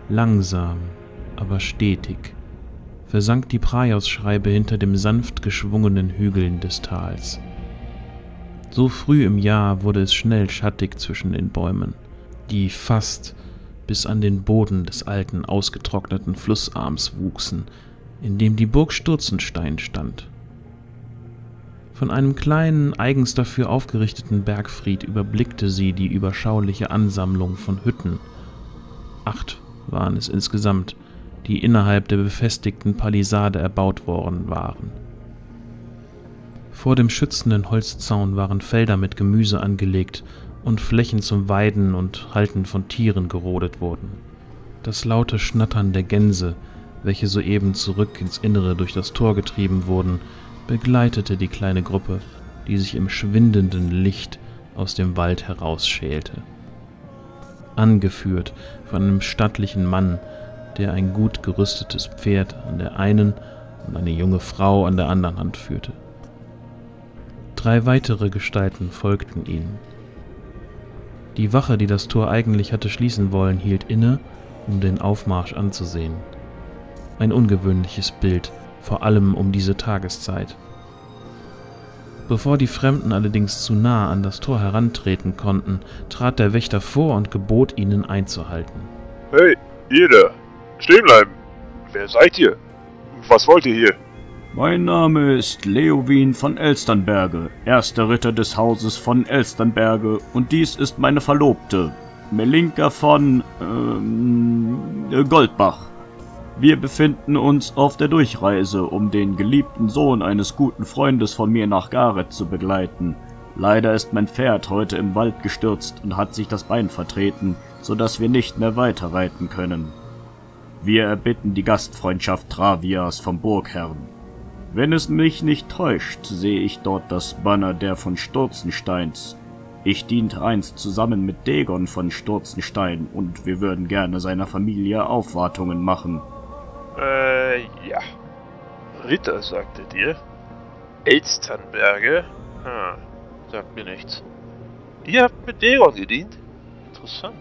Langsam, aber stetig versank die Praios-Schreibe hinter dem sanft geschwungenen Hügeln des Tals. So früh im Jahr wurde es schnell schattig zwischen den Bäumen, die fast bis an den Boden des alten, ausgetrockneten Flussarms wuchsen, in dem die Burg Sturzenstein stand. Von einem kleinen, eigens dafür aufgerichteten Bergfried überblickte sie die überschauliche Ansammlung von Hütten. 8 waren es insgesamt, die innerhalb der befestigten Palisade erbaut worden waren. Vor dem schützenden Holzzaun waren Felder mit Gemüse angelegt und Flächen zum Weiden und Halten von Tieren gerodet wurden. Das laute Schnattern der Gänse, welche soeben zurück ins Innere durch das Tor getrieben wurden, begleitete die kleine Gruppe, die sich im schwindenden Licht aus dem Wald herausschälte. Angeführt von einem stattlichen Mann, der ein gut gerüstetes Pferd an der einen und eine junge Frau an der anderen Hand führte. 3 weitere Gestalten folgten ihnen. Die Wache, die das Tor eigentlich hatte schließen wollen, hielt inne, um den Aufmarsch anzusehen. Ein ungewöhnliches Bild, vor allem um diese Tageszeit. Bevor die Fremden allerdings zu nah an das Tor herantreten konnten, trat der Wächter vor und gebot ihnen einzuhalten. Hey, ihr da! Stehen bleiben! Wer seid ihr? Was wollt ihr hier? Mein Name ist Leowin von Elsternberge, erster Ritter des Hauses von Elsternberge, und dies ist meine Verlobte, Melinka von Goldbach. Wir befinden uns auf der Durchreise, um den geliebten Sohn eines guten Freundes von mir nach Gareth zu begleiten. Leider ist mein Pferd heute im Wald gestürzt und hat sich das Bein vertreten, so dass wir nicht mehr weiterreiten können. Wir erbitten die Gastfreundschaft Travias vom Burgherrn. Wenn es mich nicht täuscht, sehe ich dort das Banner der von Sturzensteins. Ich diente einst zusammen mit Dagon von Sturzenstein und wir würden gerne seiner Familie Aufwartungen machen. Ja. Ritter, sagtet ihr? Elsternberge? Sagt mir nichts. Ihr habt mit Dagon gedient? Interessant.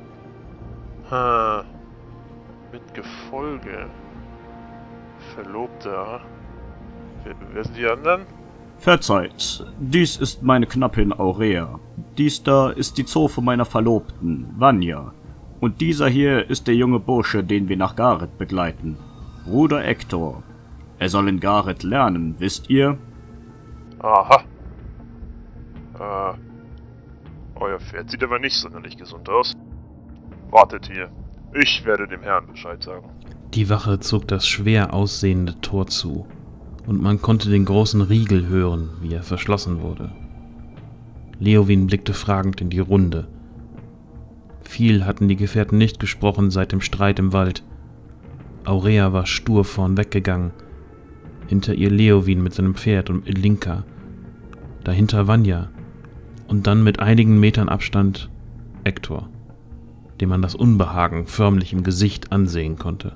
Mit Gefolge. Verlobter. Wer sind die anderen? Verzeiht, dies ist meine Knappin Aurea. Dies da ist die Zofe meiner Verlobten, Vanya. Und dieser hier ist der junge Bursche, den wir nach Gareth begleiten. Bruder Hector. Er soll in Gareth lernen, wisst ihr? Aha. Euer Pferd sieht aber nicht sonderlich gesund aus. Wartet hier. Ich werde dem Herrn Bescheid sagen. Die Wache zog das schwer aussehende Tor zu, und man konnte den großen Riegel hören, wie er verschlossen wurde. Leowin blickte fragend in die Runde. Viel hatten die Gefährten nicht gesprochen seit dem Streit im Wald. Aurea war stur vorn weggegangen, hinter ihr Leowin mit seinem Pferd und Melinka, dahinter Vanya und dann mit einigen Metern Abstand Hector, dem man das Unbehagen förmlich im Gesicht ansehen konnte.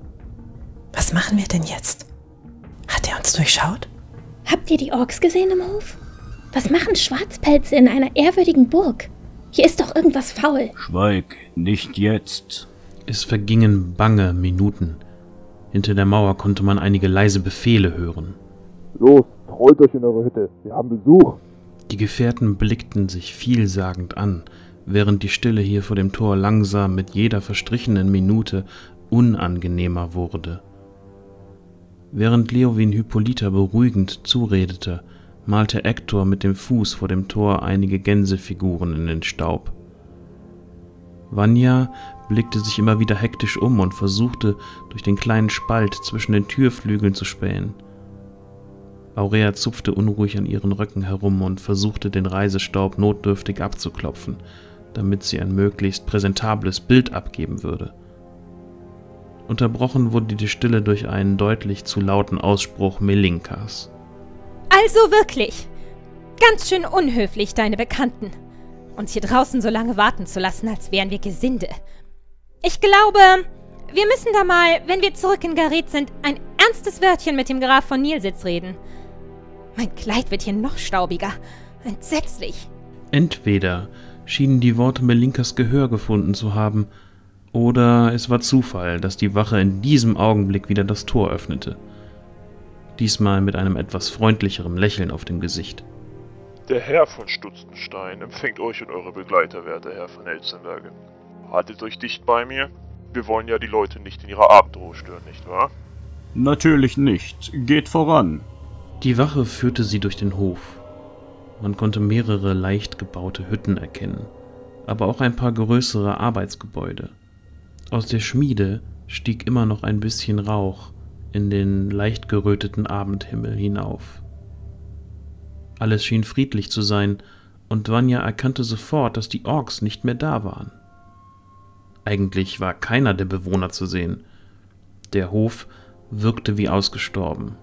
Was machen wir denn jetzt? Hat er uns durchschaut? Habt ihr die Orks gesehen im Hof? Was machen Schwarzpelze in einer ehrwürdigen Burg? Hier ist doch irgendwas faul. Schweig, nicht jetzt. Es vergingen bange Minuten. Hinter der Mauer konnte man einige leise Befehle hören. Los, rollt euch in eure Hütte. Wir haben Besuch. Die Gefährten blickten sich vielsagend an, während die Stille hier vor dem Tor langsam mit jeder verstrichenen Minute unangenehmer wurde. Während Leowin Hippolyta beruhigend zuredete, malte Hector mit dem Fuß vor dem Tor einige Gänsefiguren in den Staub. Vanya blickte sich immer wieder hektisch um und versuchte, durch den kleinen Spalt zwischen den Türflügeln zu spähen. Aurea zupfte unruhig an ihren Röcken herum und versuchte, den Reisestaub notdürftig abzuklopfen, damit sie ein möglichst präsentables Bild abgeben würde. Unterbrochen wurde die Stille durch einen deutlich zu lauten Ausspruch Melinkas. Also wirklich, ganz schön unhöflich, deine Bekannten. Uns hier draußen so lange warten zu lassen, als wären wir Gesinde. Ich glaube, wir müssen da mal, wenn wir zurück in Gareth sind, ein ernstes Wörtchen mit dem Graf von Nilsitz reden. Mein Kleid wird hier noch staubiger. Entsetzlich. Entweder schienen die Worte Melinkas Gehör gefunden zu haben, Oder es war Zufall, dass die Wache in diesem Augenblick wieder das Tor öffnete. Diesmal mit einem etwas freundlicherem Lächeln auf dem Gesicht. Der Herr von Stutzenstein empfängt euch und eure Begleiter, werter Herr von Elzenberge. Haltet euch dicht bei mir. Wir wollen ja die Leute nicht in ihrer Abendruhe stören, nicht wahr? Natürlich nicht. Geht voran. Die Wache führte sie durch den Hof. Man konnte mehrere leicht gebaute Hütten erkennen, aber auch ein paar größere Arbeitsgebäude. Aus der Schmiede stieg immer noch ein bisschen Rauch in den leicht geröteten Abendhimmel hinauf. Alles schien friedlich zu sein, und Vanya erkannte sofort, dass die Orks nicht mehr da waren. Eigentlich war keiner der Bewohner zu sehen. Der Hof wirkte wie ausgestorben.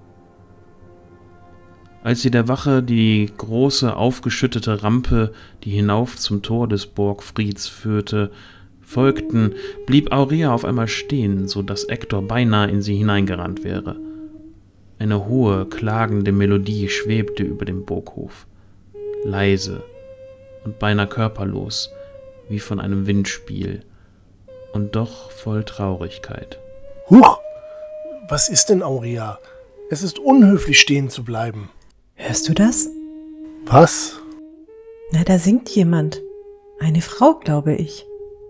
Als sie der Wache die große, aufgeschüttete Rampe, die hinauf zum Tor des Borgfrieds führte, folgten, blieb Aurea auf einmal stehen, so dass Hector beinahe in sie hineingerannt wäre. Eine hohe, klagende Melodie schwebte über dem Burghof, leise und beinahe körperlos, wie von einem Windspiel, und doch voll Traurigkeit. Huch! Was ist denn, Aurea? Es ist unhöflich, stehen zu bleiben. Hörst du das? Was? Na, da singt jemand. Eine Frau, glaube ich.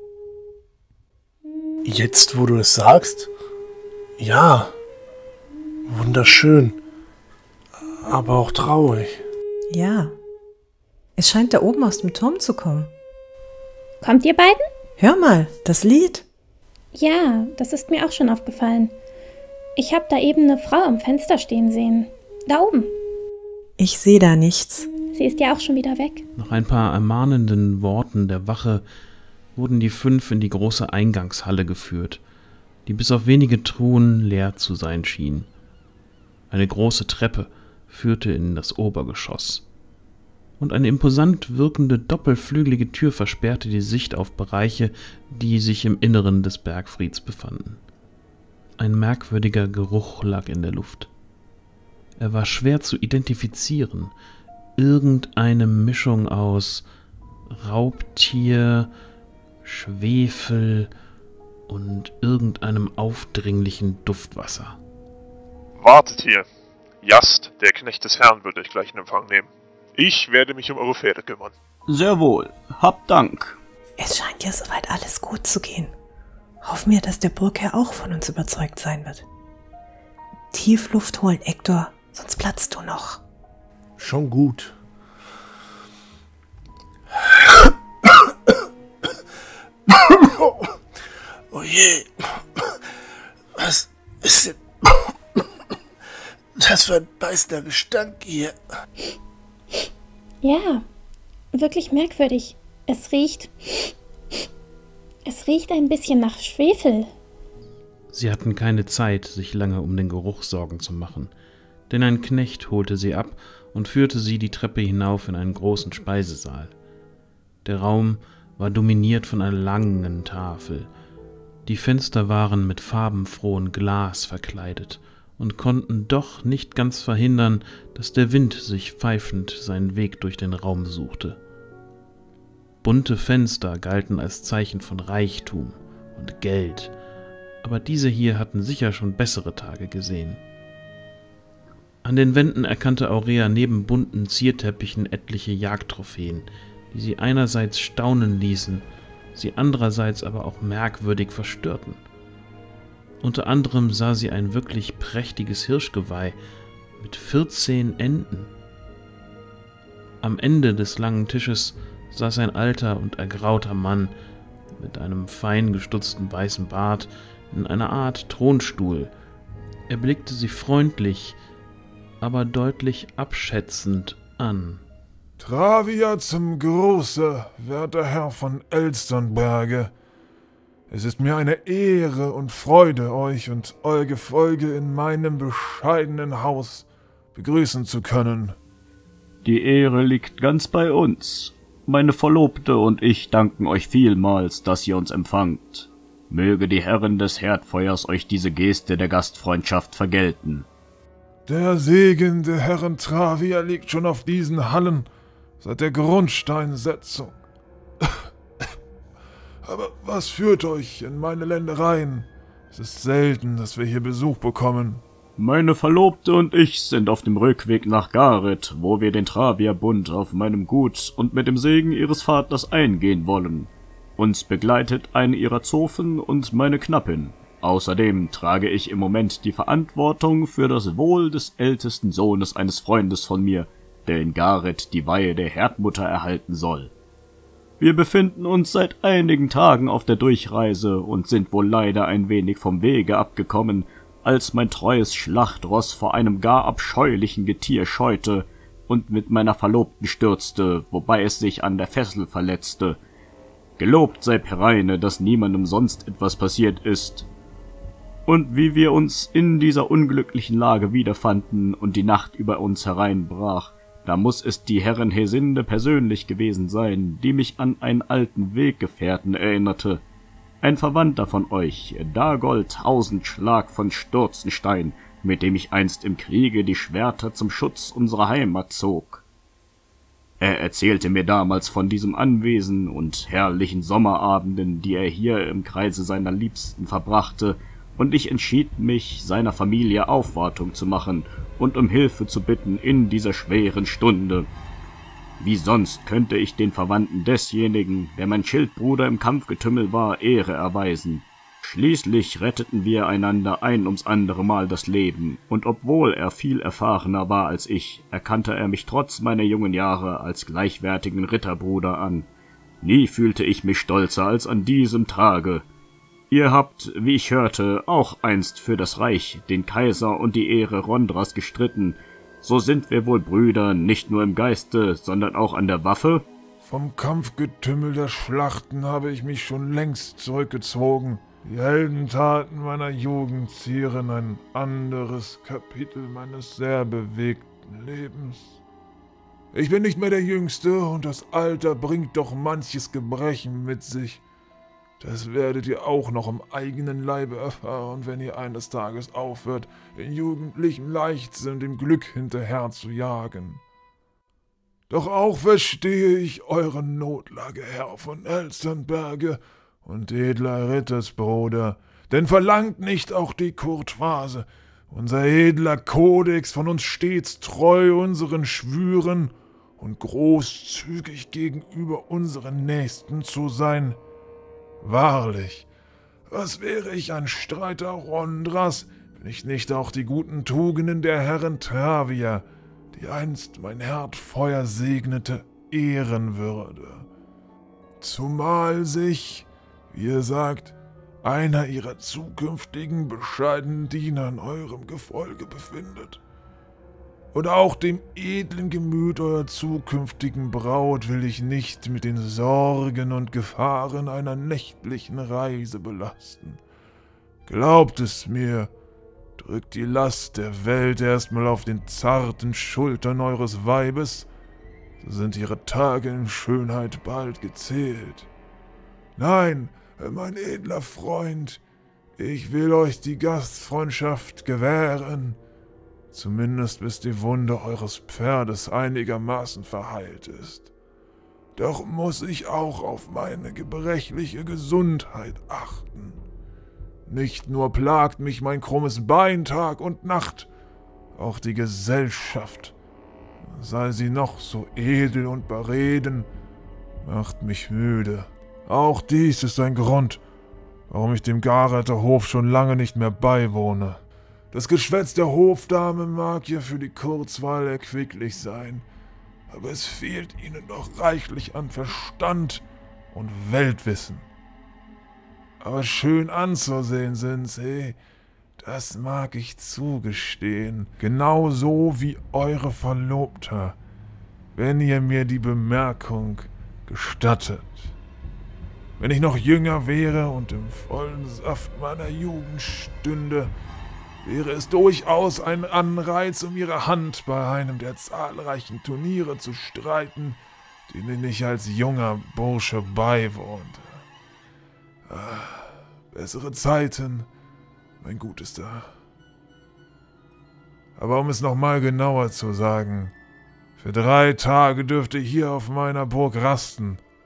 Jetzt, wo du es sagst? Ja. Wunderschön. Aber auch traurig. Ja. Es scheint da oben aus dem Turm zu kommen. Kommt ihr beiden? Hör mal, das Lied. Ja, das ist mir auch schon aufgefallen. Ich habe da eben eine Frau am Fenster stehen sehen. Da oben. Ich sehe da nichts. Sie ist ja auch schon wieder weg. Nach ein paar ermahnenden Worten der Wache wurden die 5 in die große Eingangshalle geführt, die bis auf wenige Truhen leer zu sein schien. Eine große Treppe führte in das Obergeschoss, und eine imposant wirkende doppelflügelige Tür versperrte die Sicht auf Bereiche, die sich im Inneren des Bergfrieds befanden. Ein merkwürdiger Geruch lag in der Luft. Er war schwer zu identifizieren. Irgendeine Mischung aus Raubtier, Schwefel und irgendeinem aufdringlichen Duftwasser. Wartet hier. Jast, der Knecht des Herrn, wird euch gleich in Empfang nehmen. Ich werde mich um eure Pferde kümmern. Sehr wohl. Habt Dank. Es scheint ja soweit alles gut zu gehen. Hoffen wir, dass der Burgherr auch von uns überzeugt sein wird. Tief Luft holen, Hector, sonst platzt du noch. Schon gut. Oh je. Was ist denn das für ein beißender Gestank hier? Ja, wirklich merkwürdig. Es riecht ein bisschen nach Schwefel. Sie hatten keine Zeit, sich lange um den Geruch Sorgen zu machen, denn ein Knecht holte sie ab und führte sie die Treppe hinauf in einen großen Speisesaal. Der Raum war dominiert von einer langen Tafel. Die Fenster waren mit farbenfrohem Glas verkleidet und konnten doch nicht ganz verhindern, dass der Wind sich pfeifend seinen Weg durch den Raum suchte. Bunte Fenster galten als Zeichen von Reichtum und Geld, aber diese hier hatten sicher schon bessere Tage gesehen. An den Wänden erkannte Aurea neben bunten Zierteppichen etliche Jagdtrophäen, die sie einerseits staunen ließen, sie andererseits aber auch merkwürdig verstörten. Unter anderem sah sie ein wirklich prächtiges Hirschgeweih mit 14 Enden. Am Ende des langen Tisches saß ein alter und ergrauter Mann mit einem fein gestutzten weißen Bart in einer Art Thronstuhl. Er blickte sie freundlich, aber deutlich abschätzend an. Travia zum Gruße, werter Herr von Elsternberge. Es ist mir eine Ehre und Freude, euch und euer Gefolge in meinem bescheidenen Haus begrüßen zu können. Die Ehre liegt ganz bei uns. Meine Verlobte und ich danken euch vielmals, dass ihr uns empfangt. Möge die Herrin des Herdfeuers euch diese Geste der Gastfreundschaft vergelten. Der Segen der Herren Travia liegt schon auf diesen Hallen seit der Grundsteinsetzung. Aber was führt euch in meine Ländereien? Es ist selten, dass wir hier Besuch bekommen. Meine Verlobte und ich sind auf dem Rückweg nach Gareth, wo wir den Travierbund auf meinem Gut und mit dem Segen ihres Vaters eingehen wollen. Uns begleitet eine ihrer Zofen und meine Knappin. Außerdem trage ich im Moment die Verantwortung für das Wohl des ältesten Sohnes eines Freundes von mir, der in Gareth die Weihe der Herdmutter erhalten soll. Wir befinden uns seit einigen Tagen auf der Durchreise und sind wohl leider ein wenig vom Wege abgekommen, als mein treues Schlachtross vor einem gar abscheulichen Getier scheute und mit meiner Verlobten stürzte, wobei es sich an der Fessel verletzte. Gelobt sei Pereine, dass niemandem sonst etwas passiert ist. Und wie wir uns in dieser unglücklichen Lage wiederfanden und die Nacht über uns hereinbrach, da muss es die Herrin Hesinde persönlich gewesen sein, die mich an einen alten Weggefährten erinnerte. Ein Verwandter von euch, Dagold Tausendschlag von Stürzenstein, mit dem ich einst im Kriege die Schwerter zum Schutz unserer Heimat zog. Er erzählte mir damals von diesem Anwesen und herrlichen Sommerabenden, die er hier im Kreise seiner Liebsten verbrachte, und ich entschied mich, seiner Familie Aufwartung zu machen und um Hilfe zu bitten in dieser schweren Stunde. Wie sonst könnte ich den Verwandten desjenigen, der mein Schildbruder im Kampfgetümmel war, Ehre erweisen? Schließlich retteten wir einander ein ums andere Mal das Leben, und obwohl er viel erfahrener war als ich, erkannte er mich trotz meiner jungen Jahre als gleichwertigen Ritterbruder an. Nie fühlte ich mich stolzer als an diesem Tage. Ihr habt, wie ich hörte, auch einst für das Reich, den Kaiser und die Ehre Rondras gestritten. So sind wir wohl Brüder, nicht nur im Geiste, sondern auch an der Waffe? Vom Kampfgetümmel der Schlachten habe ich mich schon längst zurückgezogen. Die Heldentaten meiner Jugend zieren ein anderes Kapitel meines sehr bewegten Lebens. Ich bin nicht mehr der Jüngste und das Alter bringt doch manches Gebrechen mit sich. Das werdet ihr auch noch im eigenen Leibe erfahren, wenn ihr eines Tages aufhört, in jugendlichem Leichtsinn dem Glück hinterher zu jagen. Doch auch verstehe ich eure Notlage, Herr von Elsternberge und edler Rittersbruder, denn verlangt nicht auch die Courtoise, unser edler Kodex, von uns stets treu unseren Schwüren und großzügig gegenüber unseren Nächsten zu sein? Wahrlich, was wäre ich ein Streiter Rondras, wenn ich nicht auch die guten Tugenden der Herren Travier, die einst mein Herdfeuer segnete, ehren würde. Zumal sich, wie ihr sagt, einer ihrer zukünftigen bescheidenen Diener in eurem Gefolge befindet. Und auch dem edlen Gemüt eurer zukünftigen Braut will ich nicht mit den Sorgen und Gefahren einer nächtlichen Reise belasten. Glaubt es mir, drückt die Last der Welt erstmal auf den zarten Schultern eures Weibes, so sind ihre Tage in Schönheit bald gezählt. Nein, mein edler Freund, ich will euch die Gastfreundschaft gewähren, zumindest bis die Wunde eures Pferdes einigermaßen verheilt ist. Doch muss ich auch auf meine gebrechliche Gesundheit achten. Nicht nur plagt mich mein krummes Bein Tag und Nacht, auch die Gesellschaft, sei sie noch so edel und bereden, macht mich müde. Auch dies ist ein Grund, warum ich dem Garether Hof schon lange nicht mehr beiwohne. Das Geschwätz der Hofdame mag ja für die Kurzweil erquicklich sein, aber es fehlt ihnen doch reichlich an Verstand und Weltwissen. Aber schön anzusehen sind sie, das mag ich zugestehen, genauso wie eure Verlobte, wenn ihr mir die Bemerkung gestattet. Wenn ich noch jünger wäre und im vollen Saft meiner Jugend stünde, wäre es durchaus ein Anreiz, um ihre Hand bei einem der zahlreichen Turniere zu streiten, denen ich als junger Bursche beiwohnte. Bessere Zeiten, mein Gutester. Aber um es nochmal genauer zu sagen, für 3 Tage dürft ihr hier auf meiner Burg rasten.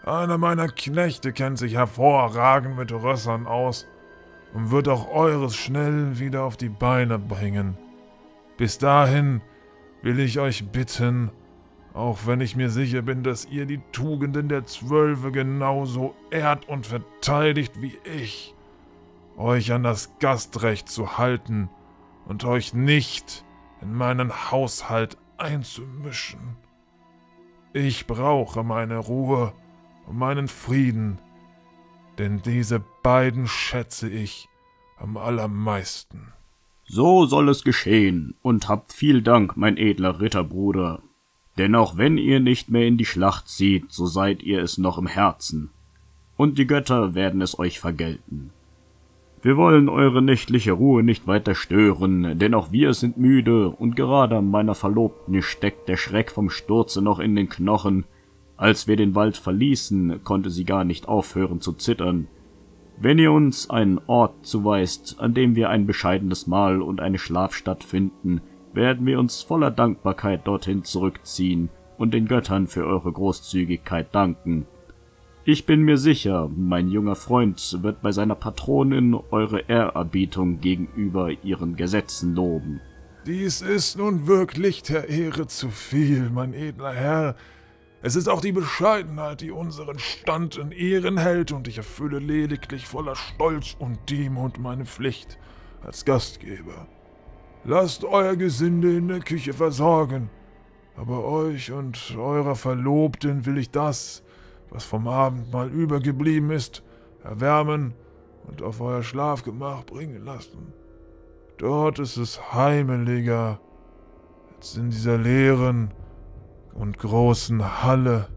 Einer meiner Knechte kennt sich hervorragend mit Rössern aus und wird auch eures schnell wieder auf die Beine bringen. Bis dahin will ich euch bitten, auch wenn ich mir sicher bin, dass ihr die Tugenden der 12 genauso ehrt und verteidigt wie ich, euch an das Gastrecht zu halten und euch nicht in meinen Haushalt einzumischen. Ich brauche meine Ruhe und meinen Frieden, denn diese beiden schätze ich am allermeisten. So soll es geschehen, und habt viel Dank, mein edler Ritterbruder. Denn auch wenn ihr nicht mehr in die Schlacht zieht, so seid ihr es noch im Herzen, und die Götter werden es euch vergelten. Wir wollen eure nächtliche Ruhe nicht weiter stören, denn auch wir sind müde, und gerade meiner Verlobten steckt der Schreck vom Sturze noch in den Knochen. Als wir den Wald verließen, konnte sie gar nicht aufhören zu zittern. Wenn ihr uns einen Ort zuweist, an dem wir ein bescheidenes Mahl und eine Schlafstatt finden, werden wir uns voller Dankbarkeit dorthin zurückziehen und den Göttern für eure Großzügigkeit danken. Ich bin mir sicher, mein junger Freund wird bei seiner Patronin eure Ehrerbietung gegenüber ihren Gesetzen loben. Dies ist nun wirklich der Ehre zu viel, mein edler Herr. Es ist auch die Bescheidenheit, die unseren Stand in Ehren hält, und ich erfülle lediglich voller Stolz und Demut meine Pflicht als Gastgeber. Lasst euer Gesinde in der Küche versorgen, aber euch und eurer Verlobten will ich das, was vom Abendmahl übergeblieben ist, erwärmen und auf euer Schlafgemach bringen lassen. Dort ist es heimeliger als in dieser leeren und großen Halle.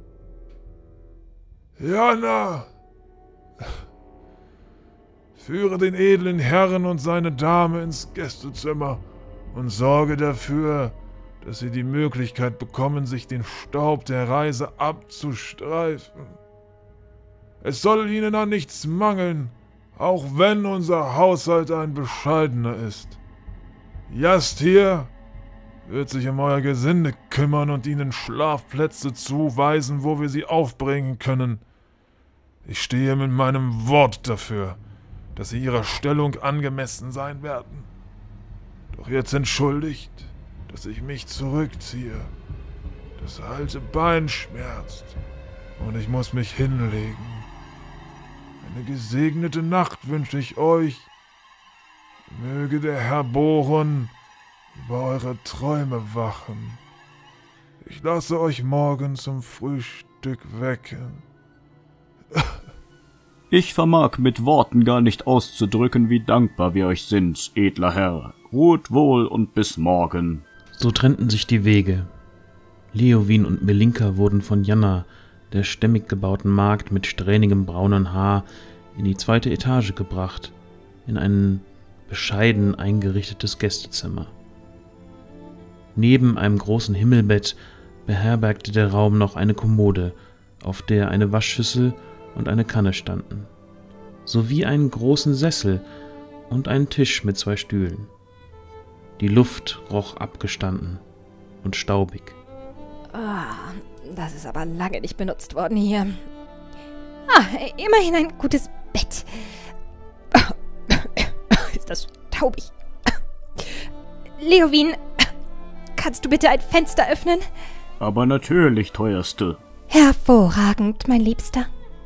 Jana! Führe den edlen Herrn und seine Dame ins Gästezimmer und sorge dafür, dass sie die Möglichkeit bekommen, sich den Staub der Reise abzustreifen. Es soll ihnen an nichts mangeln, auch wenn unser Haushalt ein bescheidener ist. Jastir wird sich um euer Gesinde kümmern und ihnen Schlafplätze zuweisen, wo wir sie aufbringen können. Ich stehe mit meinem Wort dafür, dass sie ihrer Stellung angemessen sein werden. Doch jetzt entschuldigt, dass ich mich zurückziehe. Das alte Bein schmerzt und ich muss mich hinlegen. Eine gesegnete Nacht wünsche ich euch. Möge der Herr Boron über eure Träume wachen. Ich lasse euch morgen zum Frühstück wecken. Ich vermag mit Worten gar nicht auszudrücken, wie dankbar wir euch sind, edler Herr. Ruht wohl und bis morgen. So trennten sich die Wege. Leowin und Melinka wurden von Janna, der stämmig gebauten Magd mit strähnigem braunen Haar, in die 2. Etage gebracht, in ein bescheiden eingerichtetes Gästezimmer. Neben einem großen Himmelbett beherbergte der Raum noch eine Kommode, auf der eine Waschschüssel und eine Kanne standen, sowie einen großen Sessel und einen Tisch mit 2 Stühlen. Die Luft roch abgestanden und staubig. Das ist aber lange nicht benutzt worden hier. Immerhin ein gutes Bett. Ist das staubig. Leowin, kannst du bitte ein Fenster öffnen? Aber natürlich, Teuerste. Hervorragend, mein Liebster.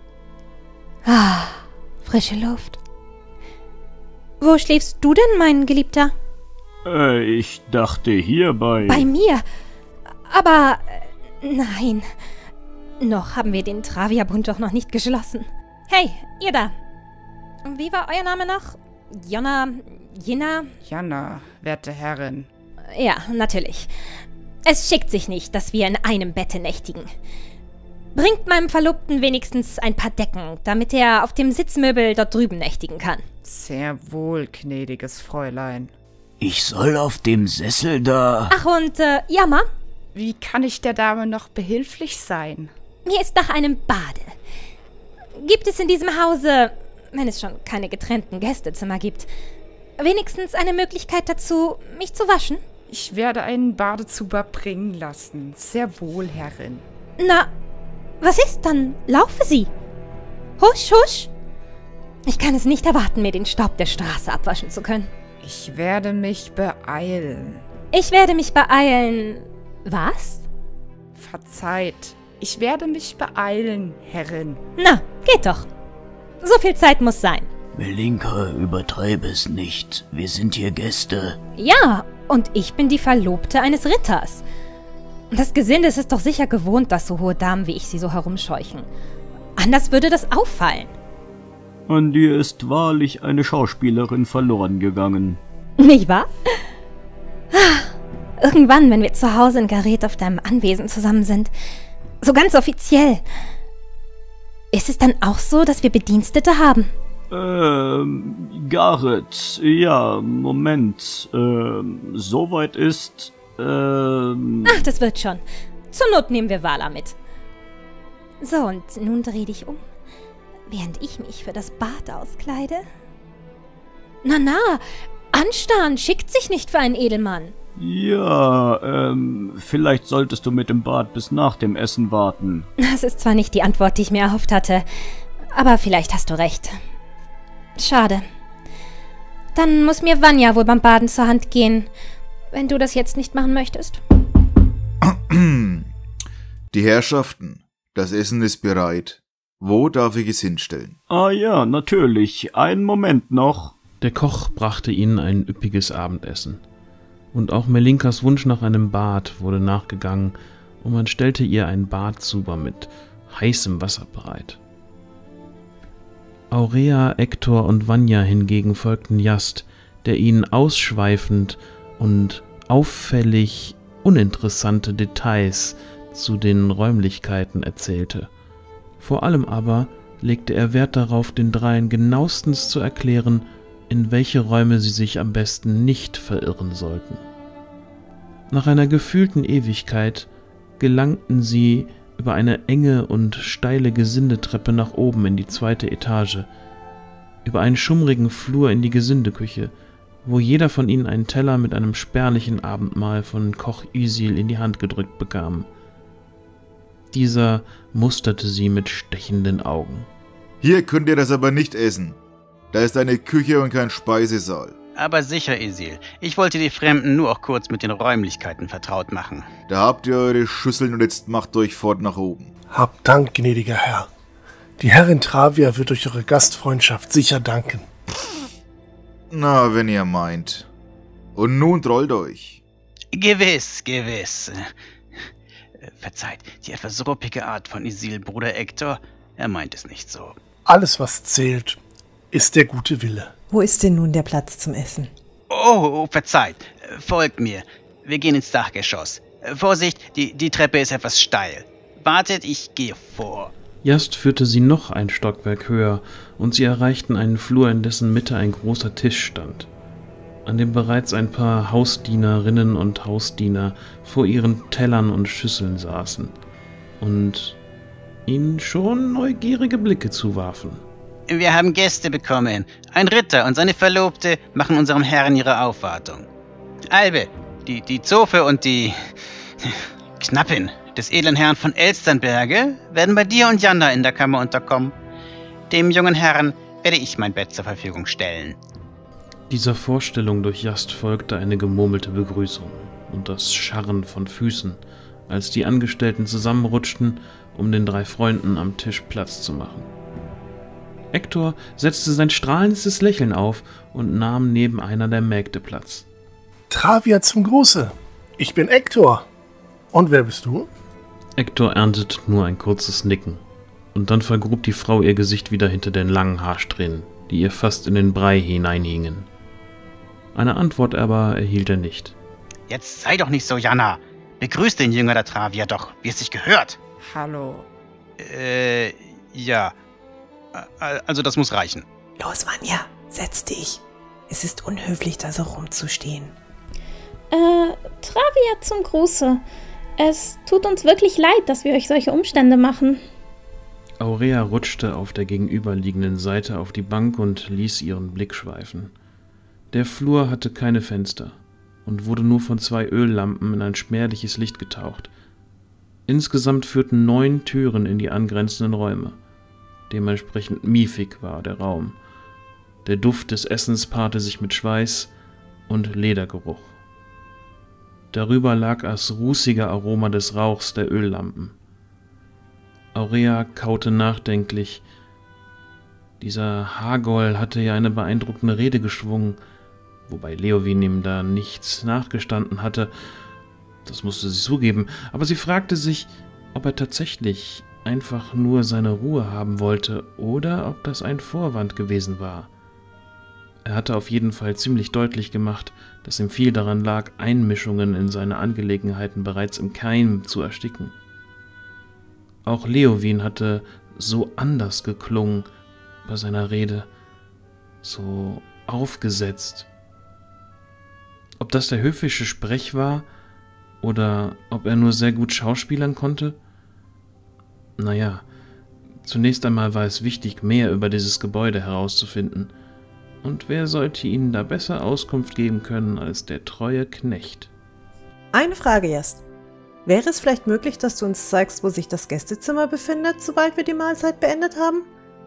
Frische Luft. Wo schläfst du denn, mein Geliebter? Ich dachte hierbei. Bei mir? Aber nein. Noch haben wir den Travia-Bund doch noch nicht geschlossen. Hey, ihr da. Wie war euer Name noch? Jonna? Janna, werte Herrin. Ja, natürlich. Es schickt sich nicht, dass wir in einem Bette nächtigen. Bringt meinem Verlobten wenigstens ein paar Decken, damit er auf dem Sitzmöbel dort drüben nächtigen kann. Sehr wohl, gnädiges Fräulein. Ich soll auf dem Sessel da... Ach, und, Jammer? Wie kann ich der Dame noch behilflich sein? Mir ist nach einem Bade. Gibt es in diesem Hause, wenn es schon keine getrennten Gästezimmer gibt, wenigstens eine Möglichkeit dazu, mich zu waschen? Ich werde einen Badezuber bringen lassen. Sehr wohl, Herrin. Na, Was ist? Dann laufe sie. Husch, husch. Ich kann es nicht erwarten, mir den Staub der Straße abwaschen zu können. Ich werde mich beeilen. Ich werde mich beeilen. Was? Verzeiht. Ich werde mich beeilen, Herrin. Na, geht doch. So viel Zeit muss sein. Melinka, übertreibe es nicht. Wir sind hier Gäste. Ja, und ich bin die Verlobte eines Ritters. Das Gesinde ist es doch sicher gewohnt, dass so hohe Damen wie ich sie so herumscheuchen. Anders würde das auffallen. An dir ist wahrlich eine Schauspielerin verloren gegangen. Nicht wahr? Irgendwann, wenn wir zu Hause in Gareth auf deinem Anwesen zusammen sind, so ganz offiziell, ist es dann auch so, dass wir Bedienstete haben? Gareth, ja, Moment, soweit ist, Ach, das wird schon. Zur Not nehmen wir Vala mit. So, und nun dreh dich um, während ich mich für das Bad auskleide. Na, anstarren schickt sich nicht für einen Edelmann. Ja, vielleicht solltest du mit dem Bad bis nach dem Essen warten. Das ist zwar nicht die Antwort, die ich mir erhofft hatte, aber vielleicht hast du recht. Schade. Dann muss mir Vanya wohl beim Baden zur Hand gehen, wenn du das jetzt nicht machen möchtest. Die Herrschaften, das Essen ist bereit. Wo darf ich es hinstellen? Ah ja, natürlich. Einen Moment noch. Der Koch brachte ihnen ein üppiges Abendessen. Und auch Melinkas Wunsch nach einem Bad wurde nachgegangen, und man stellte ihr ein Badzuber mit heißem Wasser bereit. Aurea, Ektor und Vanya hingegen folgten Jast, der ihnen ausschweifend und auffällig uninteressante Details zu den Räumlichkeiten erzählte. Vor allem aber legte er Wert darauf, den Dreien genauestens zu erklären, in welche Räume sie sich am besten nicht verirren sollten. Nach einer gefühlten Ewigkeit gelangten sie über eine enge und steile Gesindetreppe nach oben in die 2. Etage, über einen schummrigen Flur in die Gesindeküche, wo jeder von ihnen einen Teller mit einem spärlichen Abendmahl von Koch Ysil in die Hand gedrückt bekam. Dieser musterte sie mit stechenden Augen. Hier könnt ihr das aber nicht essen. Da ist eine Küche und kein Speisesaal. Aber sicher, Ysil. Ich wollte die Fremden nur auch kurz mit den Räumlichkeiten vertraut machen. Da habt ihr eure Schüsseln und jetzt macht euch fort nach oben. Habt Dank, gnädiger Herr. Die Herrin Travia wird euch eure Gastfreundschaft sicher danken. Na, wenn ihr meint. Und nun trollt euch. Gewiss. Verzeiht, die etwas ruppige Art von Ysil, Bruder Ektor, er meint es nicht so. Alles, was zählt, ist der gute Wille. Wo ist denn nun der Platz zum Essen? Oh, verzeiht. Folgt mir. Wir gehen ins Dachgeschoss. Vorsicht, die Treppe ist etwas steil. Wartet, ich gehe vor. Jast führte sie noch ein Stockwerk höher, und sie erreichten einen Flur, in dessen Mitte ein großer Tisch stand, an dem bereits ein paar Hausdienerinnen und Hausdiener vor ihren Tellern und Schüsseln saßen und ihnen schon neugierige Blicke zuwarfen. Wir haben Gäste bekommen. Ein Ritter und seine Verlobte machen unserem Herrn ihre Aufwartung. Albe, die Zofe und die Knappin des edlen Herrn von Elsternberge werden bei dir und Janna in der Kammer unterkommen. Dem jungen Herrn werde ich mein Bett zur Verfügung stellen. Dieser Vorstellung durch Jast folgte eine gemurmelte Begrüßung und das Scharren von Füßen, als die Angestellten zusammenrutschten, um den 3 Freunden am Tisch Platz zu machen. Ektor setzte sein strahlendstes Lächeln auf und nahm neben einer der Mägde Platz. Travia zum Gruße. Ich bin Ektor. Und wer bist du? Ektor erntete nur ein kurzes Nicken, und dann vergrub die Frau ihr Gesicht wieder hinter den langen Haarsträhnen, die ihr fast in den Brei hineinhingen. Eine Antwort aber erhielt er nicht. Jetzt sei doch nicht so, Janna. Begrüß den Jünger der Travia doch, wie es sich gehört. Hallo. Ja. Also das muss reichen. Los, Vanya, setz dich. Es ist unhöflich, da so rumzustehen. Travia zum Gruße. Es tut uns wirklich leid, dass wir euch solche Umstände machen. Aurea rutschte auf der gegenüberliegenden Seite auf die Bank und ließ ihren Blick schweifen. Der Flur hatte keine Fenster und wurde nur von 2 Öllampen in ein spärliches Licht getaucht. Insgesamt führten 9 Türen in die angrenzenden Räume. Dementsprechend miefig war der Raum. Der Duft des Essens paarte sich mit Schweiß und Ledergeruch. Darüber lag das rußige Aroma des Rauchs der Öllampen. Aurea kaute nachdenklich. Dieser Hagol hatte ja eine beeindruckende Rede geschwungen, wobei Leovin ihm da nichts nachgestanden hatte. Das musste sie zugeben, aber sie fragte sich, ob er tatsächlich einfach nur seine Ruhe haben wollte oder ob das ein Vorwand gewesen war. Er hatte auf jeden Fall ziemlich deutlich gemacht, dass ihm viel daran lag, Einmischungen in seine Angelegenheiten bereits im Keim zu ersticken. Auch Leovin hatte so anders geklungen bei seiner Rede, so aufgesetzt. Ob das der höfische Sprech war oder ob er nur sehr gut schauspielern konnte? Naja, zunächst einmal war es wichtig, mehr über dieses Gebäude herauszufinden. Und wer sollte ihnen da besser Auskunft geben können als der treue Knecht? Eine Frage erst. Wäre es vielleicht möglich, dass du uns zeigst, wo sich das Gästezimmer befindet, sobald wir die Mahlzeit beendet haben?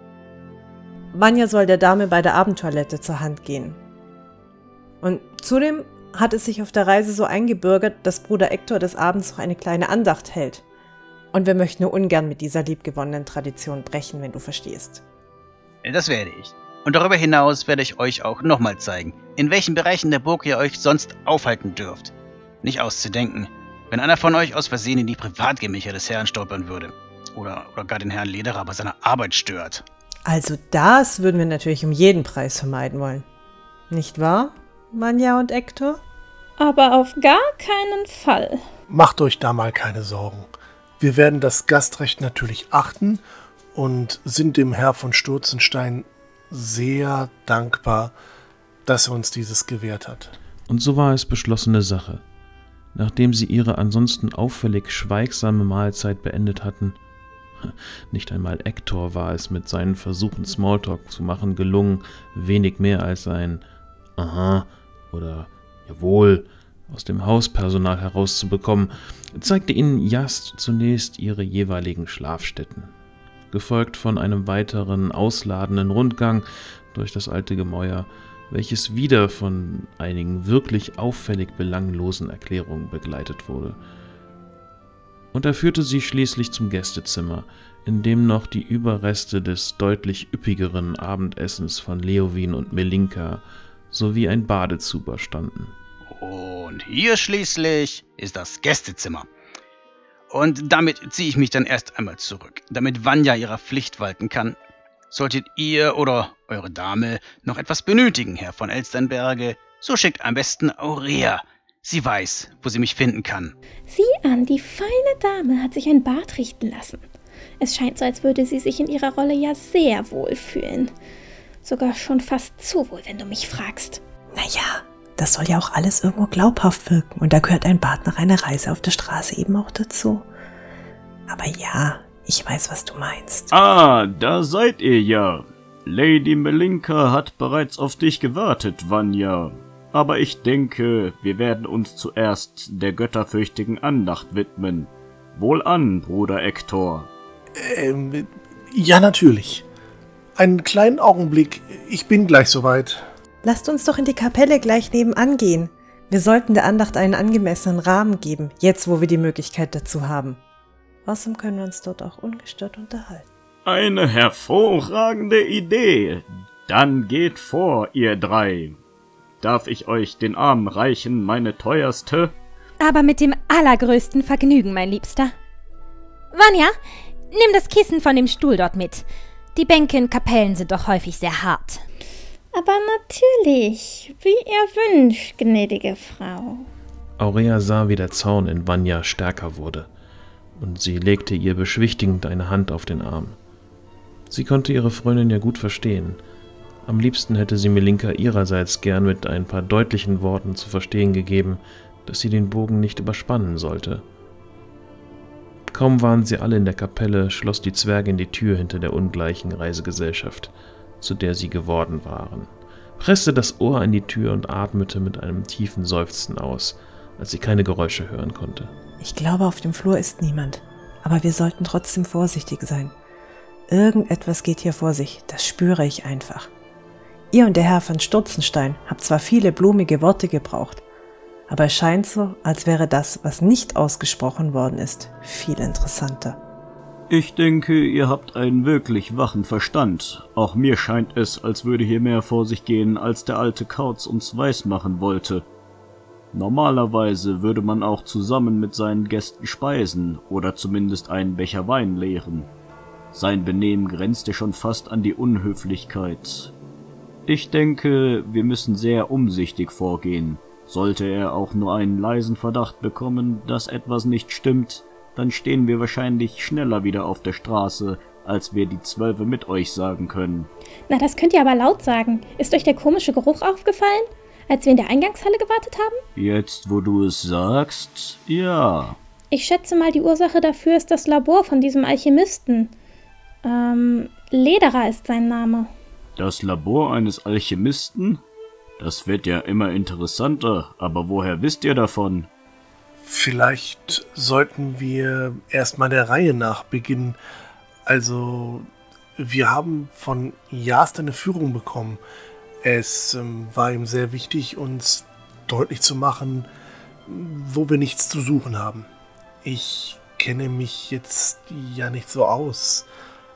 Vanya soll der Dame bei der Abendtoilette zur Hand gehen. Und zudem hat es sich auf der Reise so eingebürgert, dass Bruder Hector des Abends noch eine kleine Andacht hält. Und wir möchten nur ungern mit dieser liebgewonnenen Tradition brechen, wenn du verstehst. Das werde ich. Und darüber hinaus werde ich euch auch nochmal zeigen, in welchen Bereichen der Burg ihr euch sonst aufhalten dürft. Nicht auszudenken, wenn einer von euch aus Versehen in die Privatgemächer des Herrn stolpern würde. Oder gar den Herrn Lederer bei seiner Arbeit stört. Also das würden wir natürlich um jeden Preis vermeiden wollen. Nicht wahr, Vanya und Hector? Aber auf gar keinen Fall. Macht euch da mal keine Sorgen. Wir werden das Gastrecht natürlich achten und sind dem Herr von Sturzenstein sehr dankbar, dass er uns dieses gewährt hat. Und so war es beschlossene Sache. Nachdem sie ihre ansonsten auffällig schweigsame Mahlzeit beendet hatten, nicht einmal Hector war es mit seinen Versuchen Smalltalk zu machen gelungen, wenig mehr als ein Aha oder Jawohl aus dem Hauspersonal herauszubekommen, zeigte ihnen Jast zunächst ihre jeweiligen Schlafstätten, gefolgt von einem weiteren ausladenden Rundgang durch das alte Gemäuer, welches wieder von einigen wirklich auffällig belanglosen Erklärungen begleitet wurde. Und er führte sie schließlich zum Gästezimmer, in dem noch die Überreste des deutlich üppigeren Abendessens von Leovin und Melinka sowie ein Badezuber standen. Und hier schließlich ist das Gästezimmer. Und damit ziehe ich mich dann erst einmal zurück, damit Vanya ihrer Pflicht walten kann. Solltet ihr oder eure Dame noch etwas benötigen, Herr von Elsternberge, so schickt am besten Aurea. Sie weiß, wo sie mich finden kann. Sieh an, die feine Dame hat sich ein Bad richten lassen. Es scheint so, als würde sie sich in ihrer Rolle ja sehr wohl fühlen. Sogar schon fast zu wohl, wenn du mich fragst. Naja, das soll ja auch alles irgendwo glaubhaft wirken. Und da gehört ein Bad nach einer Reise auf der Straße eben auch dazu. Aber ja, ich weiß, was du meinst. Ah, da seid ihr ja. Lady Melinka hat bereits auf dich gewartet, Vanya. Aber ich denke, wir werden uns zuerst der götterfürchtigen Andacht widmen. Wohlan, Bruder Hector. Ja, natürlich. Einen kleinen Augenblick, ich bin gleich soweit. Lasst uns doch in die Kapelle gleich nebenan gehen. Wir sollten der Andacht einen angemessenen Rahmen geben, jetzt wo wir die Möglichkeit dazu haben. Außerdem können wir uns dort auch ungestört unterhalten. Eine hervorragende Idee. Dann geht vor, ihr drei. Darf ich euch den Arm reichen, meine teuerste? Aber mit dem allergrößten Vergnügen, mein Liebster. Vanya, nimm das Kissen von dem Stuhl dort mit. Die Bänke in Kapellen sind doch häufig sehr hart. Aber natürlich, wie ihr wünscht, gnädige Frau. Aurea sah, wie der Zorn in Vanya stärker wurde, und sie legte ihr beschwichtigend eine Hand auf den Arm. Sie konnte ihre Freundin ja gut verstehen. Am liebsten hätte sie Melinka ihrerseits gern mit ein paar deutlichen Worten zu verstehen gegeben, dass sie den Bogen nicht überspannen sollte. Kaum waren sie alle in der Kapelle, schloss die Zwergin die Tür hinter der ungleichen Reisegesellschaft, zu der sie geworden waren, presste das Ohr an die Tür und atmete mit einem tiefen Seufzen aus, als sie keine Geräusche hören konnte. Ich glaube, auf dem Flur ist niemand. Aber wir sollten trotzdem vorsichtig sein. Irgendetwas geht hier vor sich, das spüre ich einfach. Ihr und der Herr von Sturzenstein habt zwar viele blumige Worte gebraucht, aber es scheint so, als wäre das, was nicht ausgesprochen worden ist, viel interessanter. Ich denke, ihr habt einen wirklich wachen Verstand. Auch mir scheint es, als würde hier mehr vor sich gehen, als der alte Kauz uns weismachen wollte. Normalerweise würde man auch zusammen mit seinen Gästen speisen oder zumindest einen Becher Wein leeren. Sein Benehmen grenzte schon fast an die Unhöflichkeit. Ich denke, wir müssen sehr umsichtig vorgehen. Sollte er auch nur einen leisen Verdacht bekommen, dass etwas nicht stimmt, dann stehen wir wahrscheinlich schneller wieder auf der Straße, als wir die 12 mit euch sagen können. Na, das könnt ihr aber laut sagen. Ist euch der komische Geruch aufgefallen, als wir in der Eingangshalle gewartet haben? Jetzt, wo du es sagst, ja. Ich schätze mal, die Ursache dafür ist das Labor von diesem Alchemisten. Lederer ist sein Name. Das Labor eines Alchemisten? Das wird ja immer interessanter, aber woher wisst ihr davon? Vielleicht sollten wir erstmal der Reihe nach beginnen. Also, wir haben von Jast eine Führung bekommen. Es war ihm sehr wichtig, uns deutlich zu machen, wo wir nichts zu suchen haben. Ich kenne mich jetzt ja nicht so aus,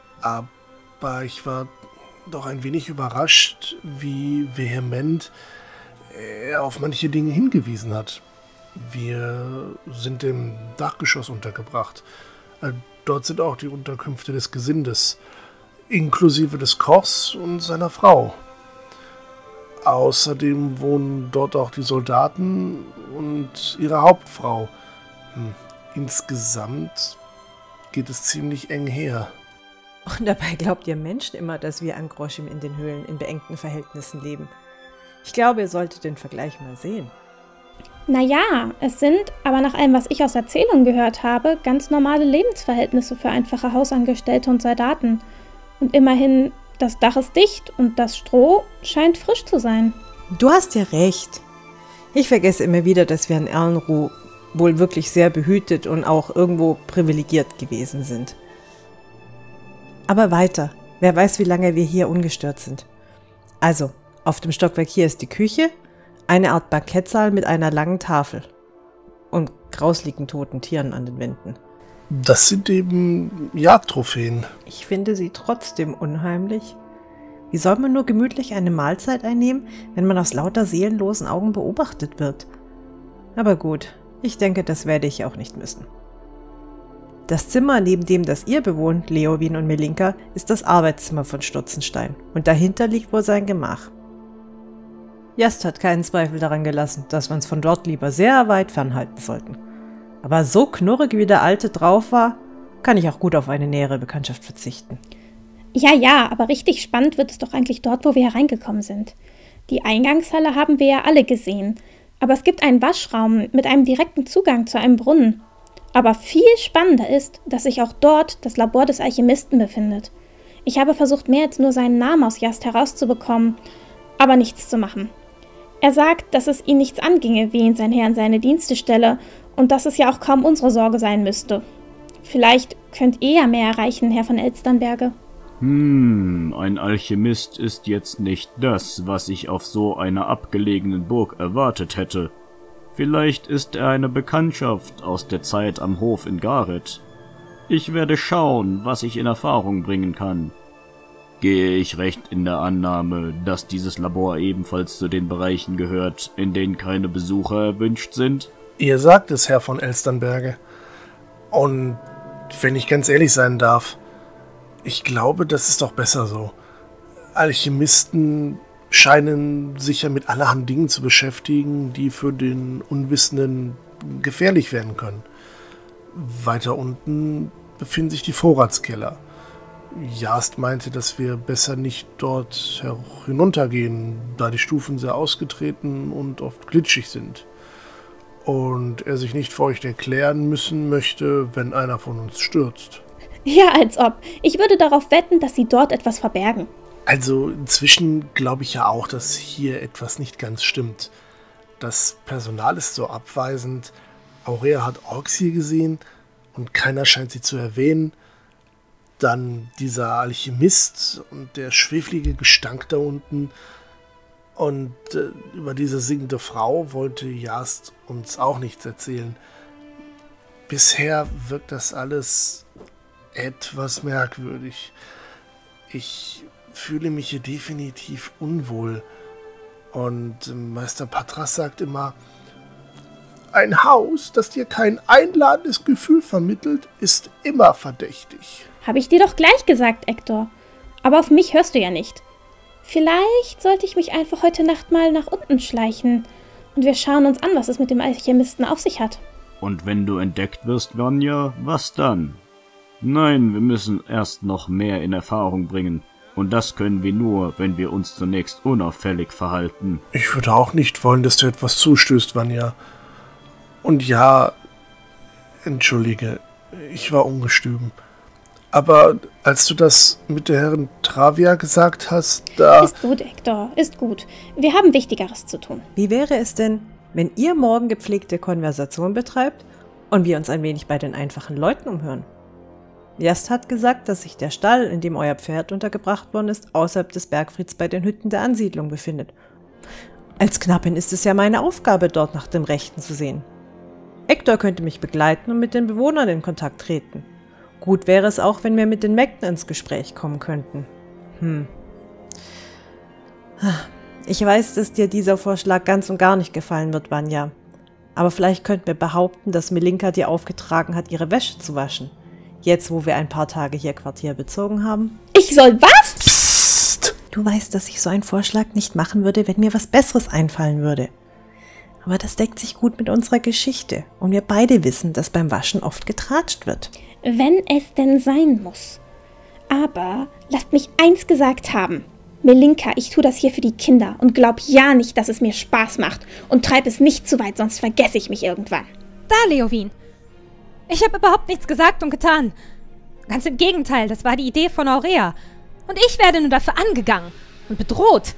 aber ich war doch ein wenig überrascht, wie vehement er auf manche Dinge hingewiesen hat. Wir sind im Dachgeschoss untergebracht. Dort sind auch die Unterkünfte des Gesindes, inklusive des Kochs und seiner Frau. Außerdem wohnen dort auch die Soldaten und ihre Hauptfrau. Insgesamt geht es ziemlich eng her. Und dabei glaubt ihr Menschen immer, dass wir an Groschim in den Höhlen in beengten Verhältnissen leben. Ich glaube, ihr solltet den Vergleich mal sehen. Naja, es sind, aber nach allem, was ich aus Erzählungen gehört habe, ganz normale Lebensverhältnisse für einfache Hausangestellte und Soldaten. Und immerhin, das Dach ist dicht und das Stroh scheint frisch zu sein. Du hast ja recht. Ich vergesse immer wieder, dass wir in Erlenruh wohl wirklich sehr behütet und auch irgendwo privilegiert gewesen sind. Aber weiter. Wer weiß, wie lange wir hier ungestört sind. Also, auf dem Stockwerk hier ist die Küche, eine Art Bankettsaal mit einer langen Tafel und grausligen toten Tieren an den Wänden. Das sind eben Jagdtrophäen. Ich finde sie trotzdem unheimlich. Wie soll man nur gemütlich eine Mahlzeit einnehmen, wenn man aus lauter seelenlosen Augen beobachtet wird? Aber gut, ich denke, das werde ich auch nicht müssen. Das Zimmer, neben dem das ihr bewohnt, Leowin und Melinka, ist das Arbeitszimmer von Sturzenstein und dahinter liegt wohl sein Gemach. Jast hat keinen Zweifel daran gelassen, dass wir uns von dort lieber sehr weit fernhalten sollten. Aber so knurrig wie der Alte drauf war, kann ich auch gut auf eine nähere Bekanntschaft verzichten. Ja, aber richtig spannend wird es doch eigentlich dort, wo wir hereingekommen sind. Die Eingangshalle haben wir ja alle gesehen, aber es gibt einen Waschraum mit einem direkten Zugang zu einem Brunnen. Aber viel spannender ist, dass sich auch dort das Labor des Alchemisten befindet. Ich habe versucht, mehr als nur seinen Namen aus Jast herauszubekommen, aber nichts zu machen. Er sagt, dass es ihn nichts anginge, wen sein Herr in seine Dienste stelle und dass es ja auch kaum unsere Sorge sein müsste. Vielleicht könnt ihr ja mehr erreichen, Herr von Elsternberge. Ein Alchemist ist jetzt nicht das, was ich auf so einer abgelegenen Burg erwartet hätte. Vielleicht ist er eine Bekanntschaft aus der Zeit am Hof in Gareth. Ich werde schauen, was ich in Erfahrung bringen kann. Gehe ich recht in der Annahme, dass dieses Labor ebenfalls zu den Bereichen gehört, in denen keine Besucher erwünscht sind? Ihr sagt es, Herr von Elsternberge. Und wenn ich ganz ehrlich sein darf, ich glaube, das ist doch besser so. Alchemisten scheinen sich ja mit allerhand Dingen zu beschäftigen, die für den Unwissenden gefährlich werden können. Weiter unten befinden sich die Vorratskeller. Jast meinte, dass wir besser nicht dort hinuntergehen, da die Stufen sehr ausgetreten und oft glitschig sind. Und er sich nicht feucht erklären müssen möchte, wenn einer von uns stürzt. Ja, als ob. Ich würde darauf wetten, dass sie dort etwas verbergen. Also inzwischen glaube ich ja auch, dass hier etwas nicht ganz stimmt. Das Personal ist so abweisend, Aurea hat Orks hier gesehen und keiner scheint sie zu erwähnen. Dann dieser Alchemist und der schweflige Gestank da unten. Und über diese singende Frau wollte Jast uns auch nichts erzählen. Bisher wirkt das alles etwas merkwürdig. Ich fühle mich hier definitiv unwohl. Und Meister Patras sagt immer, ein Haus, das dir kein einladendes Gefühl vermittelt, ist immer verdächtig. Habe ich dir doch gleich gesagt, Hector. Aber auf mich hörst du ja nicht. Vielleicht sollte ich mich einfach heute Nacht mal nach unten schleichen. Und wir schauen uns an, was es mit dem Alchemisten auf sich hat. Und wenn du entdeckt wirst, Vanya, was dann? Nein, wir müssen erst noch mehr in Erfahrung bringen. Und das können wir nur, wenn wir uns zunächst unauffällig verhalten. Ich würde auch nicht wollen, dass du etwas zustößt, Vanya. Und ja, entschuldige, ich war ungestüm. Aber als du das mit der Herrin Travia gesagt hast, da... Ist gut, Hector, ist gut. Wir haben Wichtigeres zu tun. Wie wäre es denn, wenn ihr morgen gepflegte Konversation betreibt und wir uns ein wenig bei den einfachen Leuten umhören? Jast hat gesagt, dass sich der Stall, in dem euer Pferd untergebracht worden ist, außerhalb des Bergfrieds bei den Hütten der Ansiedlung befindet. Als Knappin ist es ja meine Aufgabe, dort nach dem Rechten zu sehen. Hector könnte mich begleiten und mit den Bewohnern in Kontakt treten. Gut wäre es auch, wenn wir mit den Mägden ins Gespräch kommen könnten. Ich weiß, dass dir dieser Vorschlag ganz und gar nicht gefallen wird, Vanya. Aber vielleicht könnten wir behaupten, dass Melinka dir aufgetragen hat, ihre Wäsche zu waschen. Jetzt, wo wir ein paar Tage hier Quartier bezogen haben. Ich soll was? Psst! Du weißt, dass ich so einen Vorschlag nicht machen würde, wenn mir was Besseres einfallen würde. Aber das deckt sich gut mit unserer Geschichte. Und wir beide wissen, dass beim Waschen oft getratscht wird. Wenn es denn sein muss. Aber lasst mich eins gesagt haben. Melinka, ich tue das hier für die Kinder und glaub ja nicht, dass es mir Spaß macht. Und treib es nicht zu weit, sonst vergesse ich mich irgendwann. Da, Leovin. Ich habe überhaupt nichts gesagt und getan. Ganz im Gegenteil, das war die Idee von Aurea. Und ich werde nur dafür angegangen und bedroht.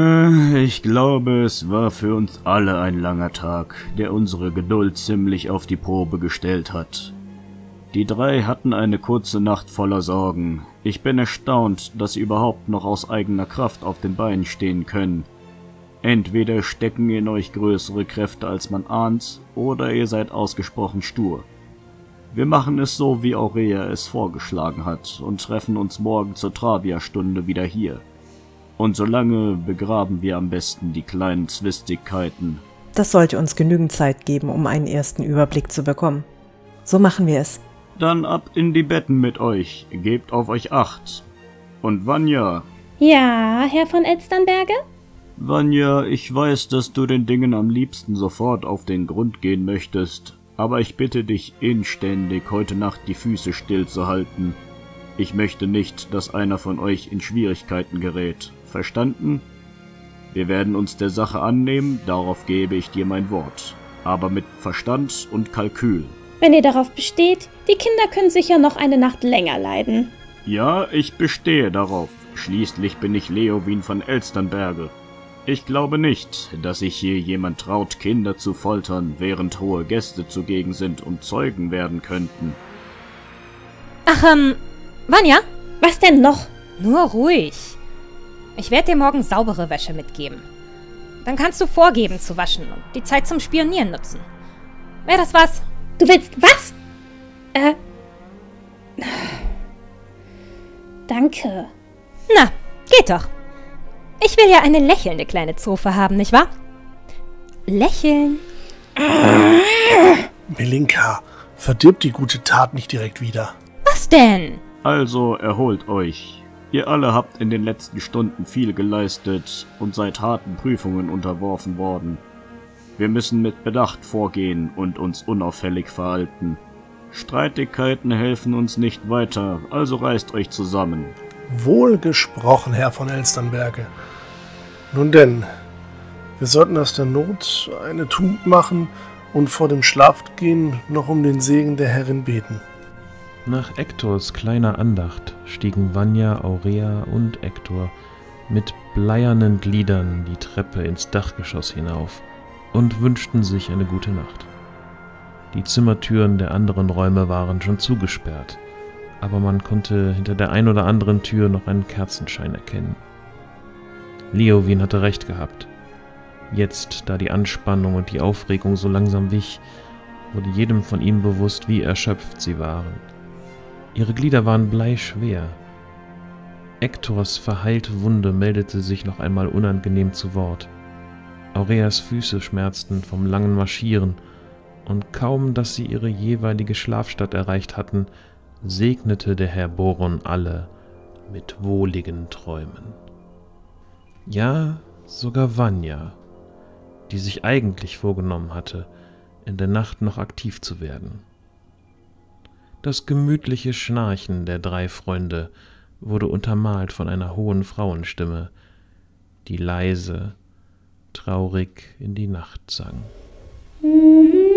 Ich glaube, es war für uns alle ein langer Tag, der unsere Geduld ziemlich auf die Probe gestellt hat. Die drei hatten eine kurze Nacht voller Sorgen. Ich bin erstaunt, dass sie überhaupt noch aus eigener Kraft auf den Beinen stehen können. Entweder stecken in euch größere Kräfte, als man ahnt, oder ihr seid ausgesprochen stur. Wir machen es so, wie Aurea es vorgeschlagen hat, und treffen uns morgen zur Travia-Stunde wieder hier. Und solange begraben wir am besten die kleinen Zwistigkeiten. Das sollte uns genügend Zeit geben, um einen ersten Überblick zu bekommen. So machen wir es. Dann ab in die Betten mit euch. Gebt auf euch Acht. Und Vanya. Ja, Herr von Elsternberge? Vanya, ich weiß, dass du den Dingen am liebsten sofort auf den Grund gehen möchtest. Aber ich bitte dich inständig, heute Nacht die Füße stillzuhalten. Ich möchte nicht, dass einer von euch in Schwierigkeiten gerät. Verstanden? Wir werden uns der Sache annehmen, darauf gebe ich dir mein Wort. Aber mit Verstand und Kalkül. Wenn ihr darauf besteht, die Kinder können sicher noch eine Nacht länger leiden. Ja, ich bestehe darauf. Schließlich bin ich Leovin von Elsternberge. Ich glaube nicht, dass sich hier jemand traut, Kinder zu foltern, während hohe Gäste zugegen sind und Zeugen werden könnten. Ach, Vanya? Was denn noch? Nur ruhig. Ich werde dir morgen saubere Wäsche mitgeben. Dann kannst du vorgeben zu waschen und die Zeit zum Spionieren nutzen. Wäre das was? Du willst was? Danke. Na, geht doch. Ich will ja eine lächelnde kleine Zofe haben, nicht wahr? Lächeln. Melinka, verdirb die gute Tat nicht direkt wieder. Was denn? Also erholt euch. Ihr alle habt in den letzten Stunden viel geleistet und seid harten Prüfungen unterworfen worden. Wir müssen mit Bedacht vorgehen und uns unauffällig verhalten. Streitigkeiten helfen uns nicht weiter, also reißt euch zusammen. Wohl gesprochen, Herr von Elsternberge. Nun denn, wir sollten aus der Not eine Tugend machen und vor dem Schlafgehen noch um den Segen der Herrin beten. Nach Hektors kleiner Andacht stiegen Vanya, Aurea und Hector mit bleiernen Gliedern die Treppe ins Dachgeschoss hinauf und wünschten sich eine gute Nacht. Die Zimmertüren der anderen Räume waren schon zugesperrt, aber man konnte hinter der ein oder anderen Tür noch einen Kerzenschein erkennen. Leowin hatte recht gehabt. Jetzt, da die Anspannung und die Aufregung so langsam wich, wurde jedem von ihnen bewusst, wie erschöpft sie waren. Ihre Glieder waren bleischwer. Ektors verheilte Wunde meldete sich noch einmal unangenehm zu Wort. Aureas Füße schmerzten vom langen Marschieren, und kaum, dass sie ihre jeweilige Schlafstatt erreicht hatten, segnete der Herr Boron alle mit wohligen Träumen. Ja, sogar Vanya, die sich eigentlich vorgenommen hatte, in der Nacht noch aktiv zu werden. Das gemütliche Schnarchen der 3 Freunde wurde untermalt von einer hohen Frauenstimme, die leise, traurig in die Nacht sang.